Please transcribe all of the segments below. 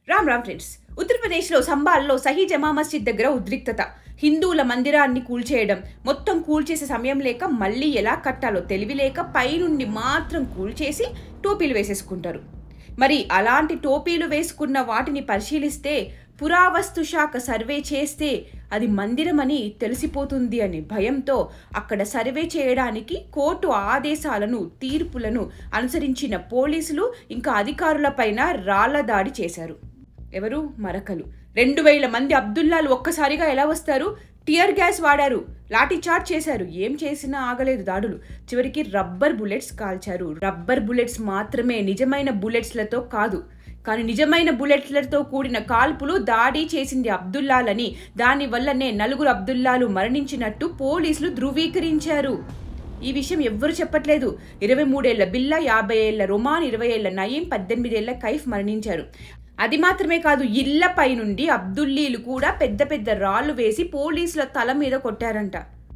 Ram friends. ఉత్తరప్రదేశ్లో సంబాల్లో సహీ జమా మస్జిద్ దగ్గర ఉద్రిక్తత. హిందువుల మందిరాన్ని కూల్చేయడం. మొత్తం కూల్చేసే సమయం లేక మళ్ళీ ఎలా కట్టాలో తెలివి లేక పైనుండి మాత్రం కూల్చేసి టోపీలు వేసేసుకుంటారు. మరి అలాంటి టోపీలు వేసుకున్న వాటిని పరిశీలిస్తే పురావస్తు శాఖ సర్వే చేస్తే అది మందిరమని తెలిసిపోతుంది అని భయంతో అక్కడ సర్వే చేయడానికి కోర్టు ఆదేశాలను తీర్పులను అనుసరించిన పోలీసులు ఇంకా అధికారులపైన రాళ్ల దాడి చేశారు. ఎవరు? మరకలు. 2000 మంది అబ్దుల్లాలు ఒక్కసారిగా ఎలా వస్తారు? టియర్ గ్యాస్ వాడారు, లాఠీ చార్జ్ చేశారు. ఏం చేసినా ఆగలేదు దాడులు. చివరికి రబ్బర్ బుల్లెట్స్ కాల్చారు. రబ్బర్ బుల్లెట్స్ మాత్రమే, నిజమైన బుల్లెట్స్లతో కాదు. కానీ నిజమైన బుల్లెట్లతో కూడిన కాల్పులు దాడి చేసింది అబ్దుల్లాలని, దానివల్లనే 4 అబ్దుల్లాలు మరణించినట్టు పోలీసులు ధృవీకరించారు. ఈ విషయం ఎవ్వరు చెప్పట్లేదు. 23 ఏళ్ల బిల్లా, 50 ఏళ్ల రొమాన్, 20 ఏళ్ల నయీం, 18 ఏళ్ల కైఫ్ మరణించారు. అది మాత్రమే కాదు, ఇళ్లపై నుండి అబ్దుల్లీలు కూడా పెద్ద పెద్ద రాళ్లు వేసి పోలీసుల తల మీద కొట్టారంట.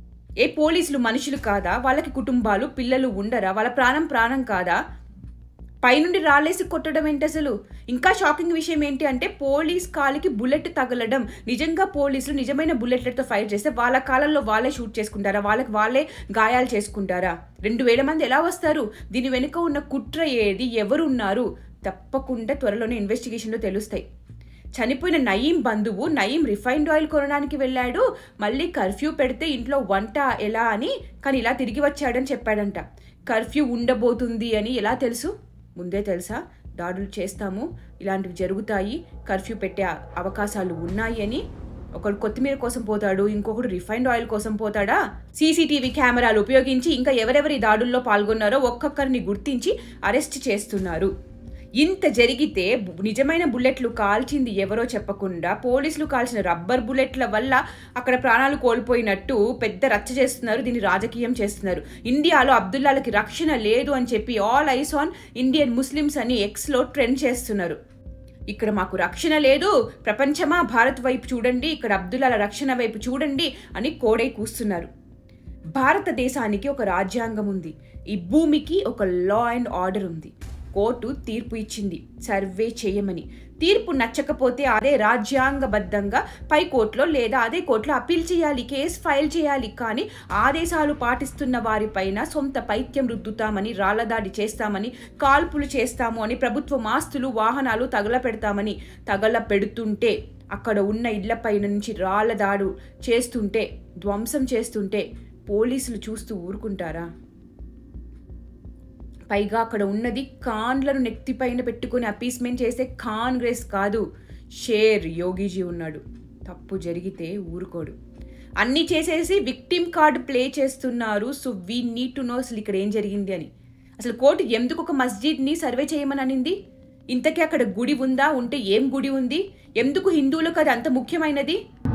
ఏ పోలీసులు మనుషులు కాదా? వాళ్ళకి కుటుంబాలు, పిల్లలు ఉండరా? వాళ్ళ ప్రాణం కాదా? పైనుండి రాళ్ళేసి కొట్టడం ఏంటి అసలు? ఇంకా షాకింగ్ విషయం ఏంటి అంటే పోలీస్ కాలికి బుల్లెట్ తగలడం. నిజంగా పోలీసులు నిజమైన బుల్లెట్లతో ఫైర్ చేస్తే వాళ్ళ కాలంలో వాళ్ళే షూట్ చేసుకుంటారా? వాళ్ళకి వాళ్ళే గాయాలు చేసుకుంటారా? 2000 మంది ఎలా వస్తారు? దీని వెనుక ఉన్న కుట్ర ఏది? ఎవరు ఉన్నారు? తప్పకుండా త్వరలోనే ఇన్వెస్టిగేషన్లో తెలుస్తాయి. చనిపోయిన నయీం బంధువు నయీం రిఫైన్డ్ ఆయిల్ కొనడానికి వెళ్ళాడు. మళ్ళీ కర్ఫ్యూ పెడితే ఇంట్లో వంట ఎలా అని, కానీ ఇలా తిరిగి వచ్చాడని చెప్పాడంట. కర్ఫ్యూ ఉండబోతుంది అని ఎలా తెలుసు? ముందే తెలుసా? దాడులు చేస్తాము, ఇలాంటివి జరుగుతాయి, కర్ఫ్యూ పెట్టే అవకాశాలు ఉన్నాయి అని. ఒకడు కొత్తిమీర కోసం పోతాడు, ఇంకొకడు రిఫైన్డ్ ఆయిల్ కోసం పోతాడా? సీసీటీవీ కెమెరాలు ఉపయోగించి ఇంకా ఎవరెవరి దాడుల్లో పాల్గొన్నారో ఒక్కొక్కరిని గుర్తించి అరెస్ట్ చేస్తున్నారు. ఇంత జరిగితే నిజమైన బుల్లెట్లు కాల్చింది ఎవరో చెప్పకుండా పోలీసులు కాల్చిన రబ్బర్ బుల్లెట్ల వల్ల అక్కడ ప్రాణాలు కోల్పోయినట్టు పెద్ద రచ్చ చేస్తున్నారు. దీన్ని రాజకీయం చేస్తున్నారు. ఇండియాలో అబ్దుల్లాలకి రక్షణ లేదు అని చెప్పి all eyes on Indian Muslims అని ఎక్స్లో ట్రెండ్ చేస్తున్నారు. ఇక్కడ మాకు రక్షణ లేదు, ప్రపంచమా భారత్ వైపు చూడండి, ఇక్కడ అబ్దుల్లాల రక్షణ వైపు చూడండి అని కోడై కూస్తున్నారు. భారతదేశానికి ఒక రాజ్యాంగం ఉంది. ఈ భూమికి ఒక లా అండ్ ఆర్డర్ ఉంది. కోర్టు తీర్పు ఇచ్చింది సర్వే చేయమని. తీర్పు నచ్చకపోతే అదే రాజ్యాంగబద్ధంగా పై కోర్టులో లేదా అదే కోర్టులో అప్పీల్ చేయాలి, కేసు ఫైల్ చేయాలి. కానీ ఆదేశాలు పాటిస్తున్న వారిపైన సొంత పైత్యం రుద్దుతామని, రాళ్లదాడి చేస్తామని, కాల్పులు చేస్తాము అని, ప్రభుత్వ ఆస్తులు వాహనాలు తగలపెడతామని తగలపెడుతుంటే, అక్కడ ఉన్న ఇళ్లపై నుంచి రాళ్లదాడు చేస్తుంటే, ధ్వంసం చేస్తుంటే పోలీసులు చూస్తూ ఊరుకుంటారా? పైగా అక్కడ ఉన్నది ఖాన్లను నెత్తిపైన పెట్టుకుని అపీస్మెంట్ చేసే కాంగ్రెస్ కాదు, షేర్ యోగిజీ ఉన్నాడు. తప్పు జరిగితే ఊరుకోడు. అన్నీ చేసేసి విక్టిమ్ కార్డ్ ప్లే చేస్తున్నారు. So we need to know అసలు ఇక్కడ ఏం జరిగింది అని. అసలు కోర్టు ఎందుకు ఒక మస్జిద్ని సర్వే చేయమని అనింది? ఇంతకీ అక్కడ గుడి ఉందా? ఉంటే ఏం గుడి ఉంది? ఎందుకు హిందువులకు అది అంత ముఖ్యమైనది?